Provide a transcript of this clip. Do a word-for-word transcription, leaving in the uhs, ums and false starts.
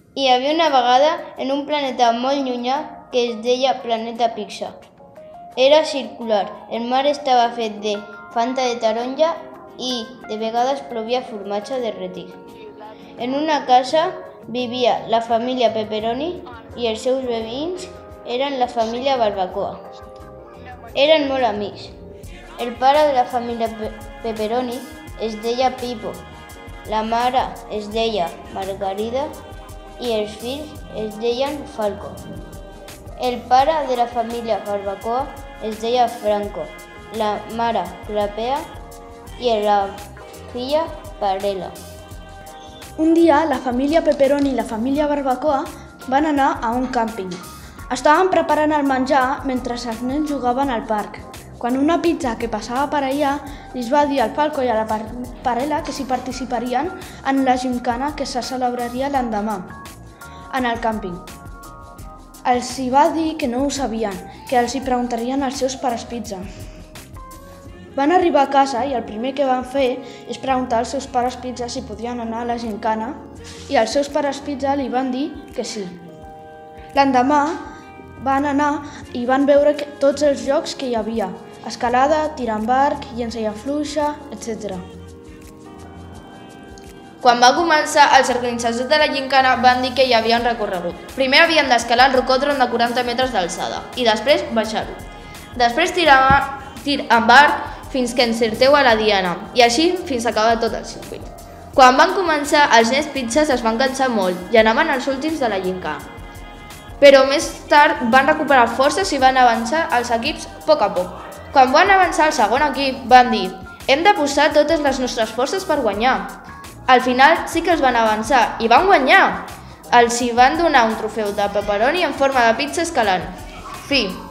Hi havia una vegada en un planeta molt llunyà que es deia Planeta Pixar. Era circular, el mar estava fet de fanta de taronja i de vegades plovia formatge derretit. En una casa vivia la família Pepperoni i els seus veïns eren la família Barbacoa. Eren molt amics. El pare de la família Pe Pepperoni es deia Pipo, la mare es deia Margarida i els fills es deien Falco. El pare de la família Barbacoa es deia Franco, la mare Clapea i la filla Parela. Un dia, la família Pepperoni i la família Barbacoa van anar a un càmping. Estaven preparant el menjar mentre els nens jugaven al parc, quan una pizza que passava per allà li va dir al Falco i a la Parela que s'hi participarien en la gimcana que se celebraria l'endemà en el càmping. Els hi va dir que no ho sabien, que els hi preguntarien als seus pares pizza. Van arribar a casa i el primer que van fer és preguntar als seus pares pizza si podien anar a la gimcana i els seus pares pizza li van dir que sí. L'endemà van anar i van veure tots els jocs que hi havia: escalada, tir amb arc, llençalla fluixa, etcètera. Quan va començar, els organitzadors de la gimcana van dir que hi havia un recorregut. Primer havien d'escalar el rocòdrom de quaranta metres d'alçada i després baixar-ho. Després tirar tir amb arc fins que encerteu a la diana i així fins a acabar tot el circuit. Quan van començar, els nens pizzas es van cansar molt i anaven els últims de la gimcana. Però més tard van recuperar forces i van avançar els equips a poc a poc. Quan van avançar el segon equip, van dir: hem de posar totes les nostres forces per guanyar. Al final sí que els van avançar i van guanyar! Els hi van donar un trofeu de pepperoni en forma de pizza escalant. Fi.